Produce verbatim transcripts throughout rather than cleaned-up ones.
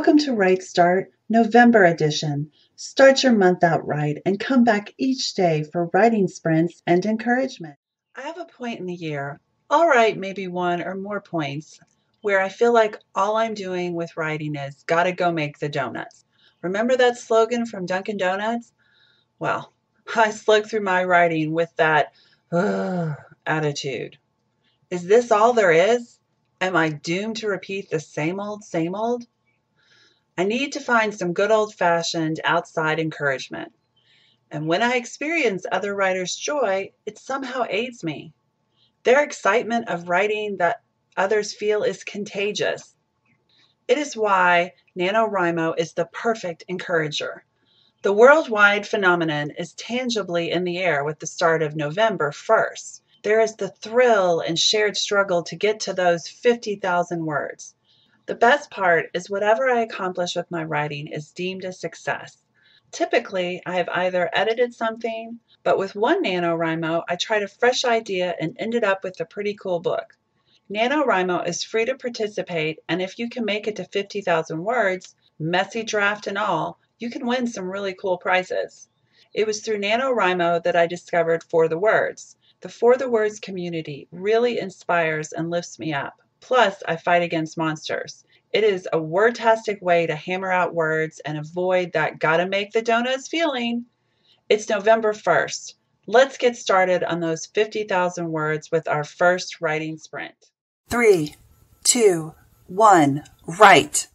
Welcome to Right Start, November edition. Start your month out right and come back each day for writing sprints and encouragement. I have a point in the year, all right, maybe one or more points, where I feel like all I'm doing with writing is gotta go make the donuts. Remember that slogan from Dunkin' Donuts? Well, I slug through my writing with that "ugh" attitude. Is this all there is? Am I doomed to repeat the same old, same old? I need to find some good old-fashioned outside encouragement. And when I experience other writers' joy, it somehow aids me. Their excitement of writing that others feel is contagious. It is why NaNoWriMo is the perfect encourager. The worldwide phenomenon is tangibly in the air with the start of November first. There is the thrill and shared struggle to get to those fifty thousand words. The best part is whatever I accomplish with my writing is deemed a success. Typically, I have either edited something, but with one NaNoWriMo, I tried a fresh idea and ended up with a pretty cool book. NaNoWriMo is free to participate, and if you can make it to fifty thousand words, messy draft and all, you can win some really cool prizes. It was through NaNoWriMo that I discovered For the Words. The For the Words community really inspires and lifts me up. Plus, I fight against monsters. It is a wordtastic way to hammer out words and avoid that gotta make the donuts feeling. It's November first. Let's get started on those fifty thousand words with our first writing sprint. Three, two, one, write.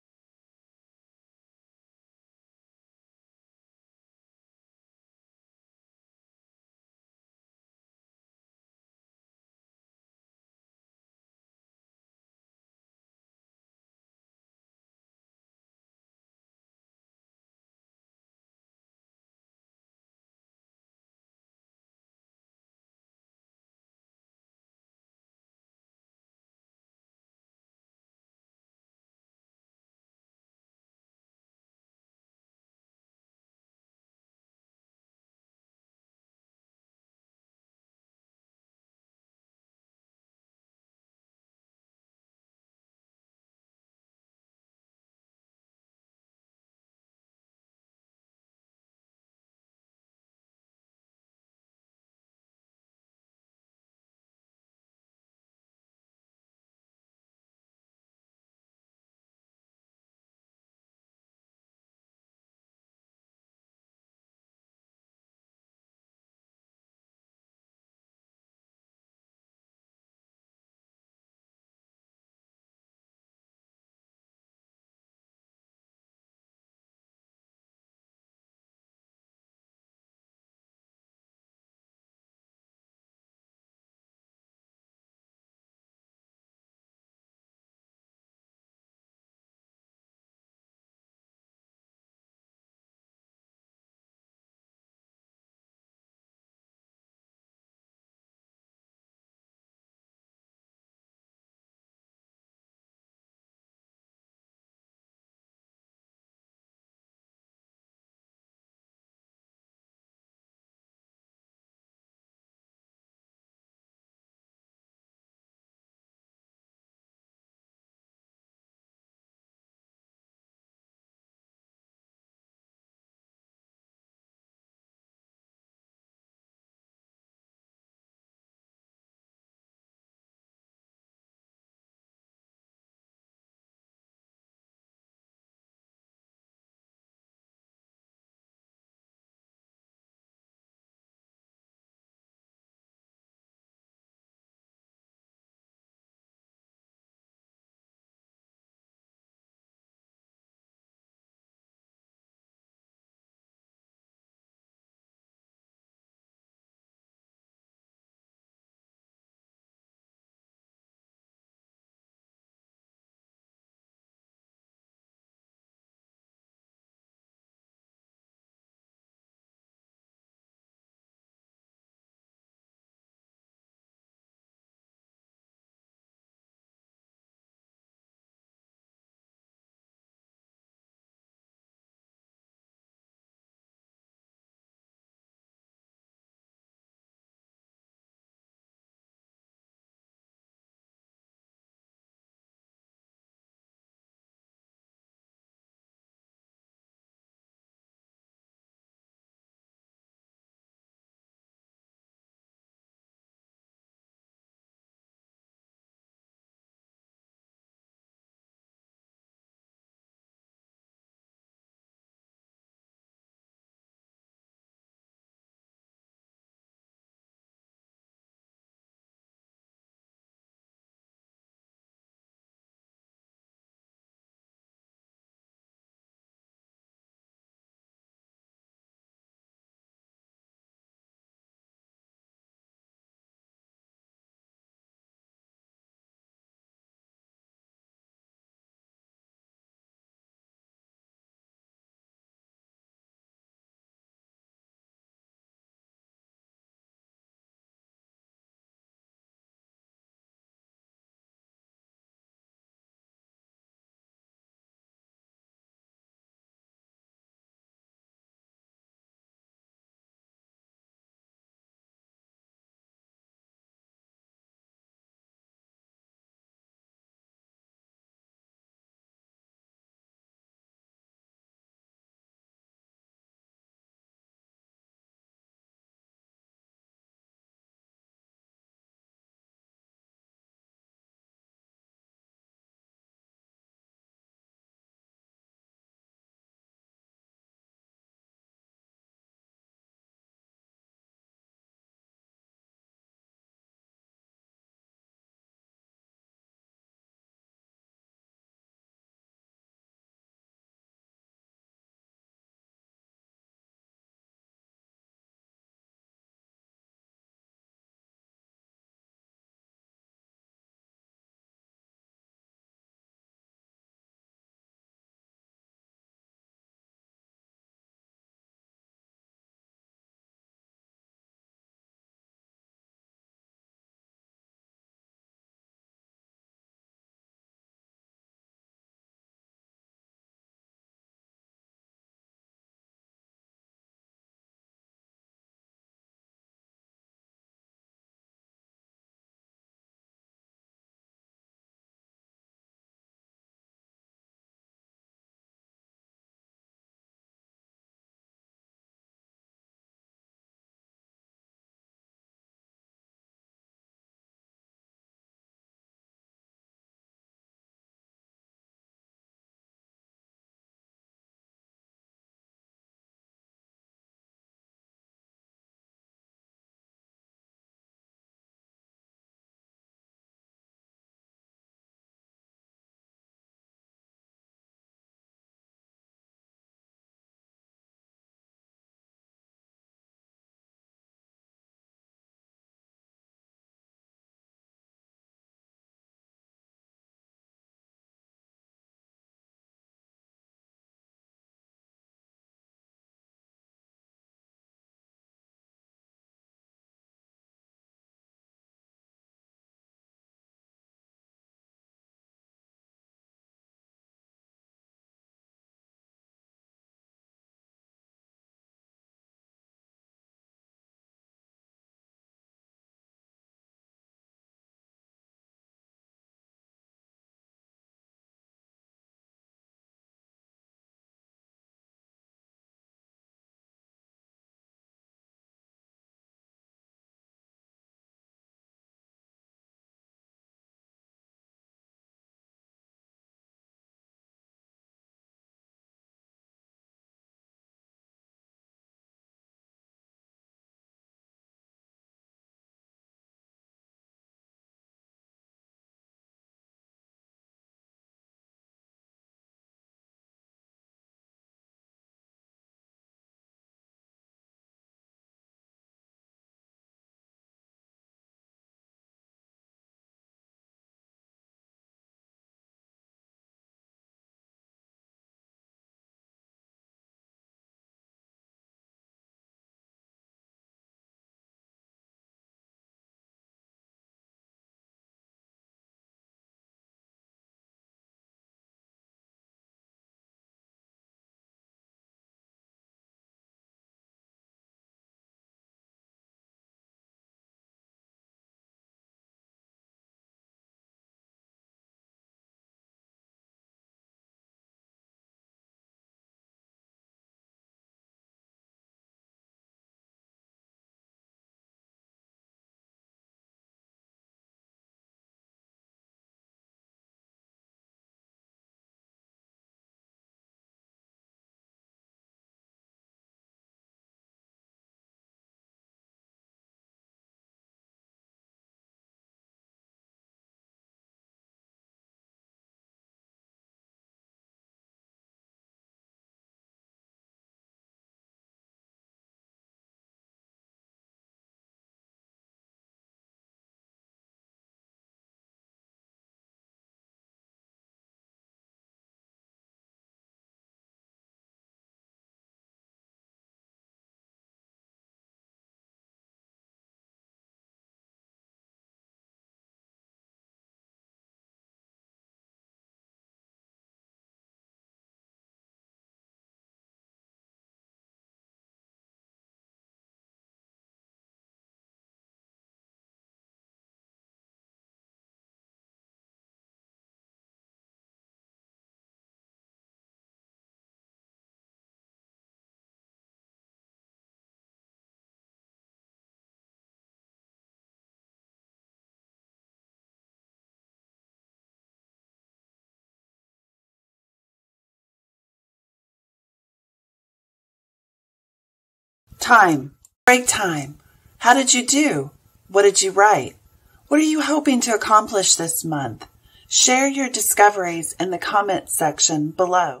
Time. Break time. How did you do? What did you write? What are you hoping to accomplish this month? Share your discoveries in the comments section below.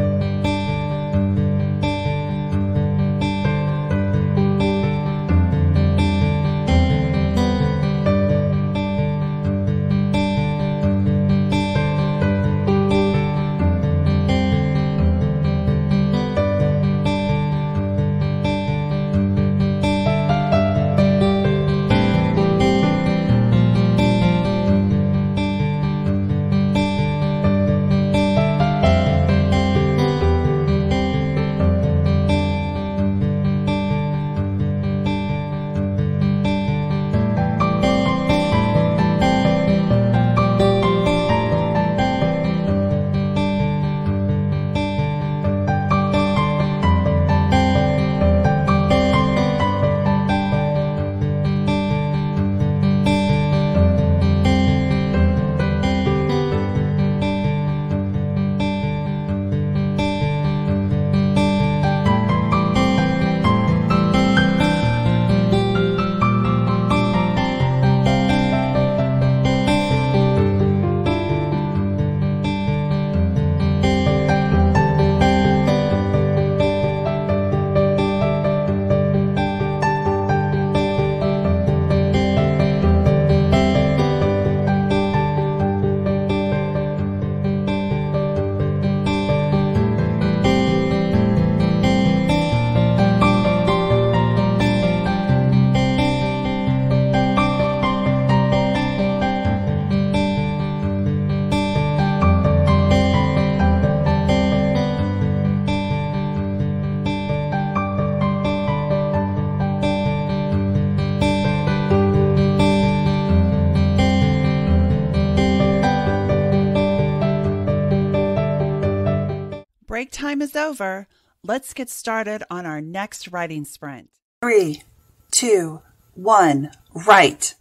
Break time is over. Let's get started on our next writing sprint. Three, two, one, write.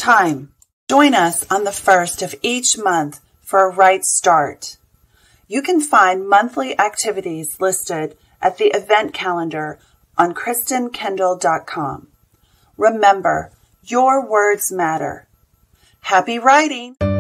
Time. Join us on the first of each month for a right start. You can find monthly activities listed at the event calendar on kristen kendall dot com. Remember, your words matter. Happy writing!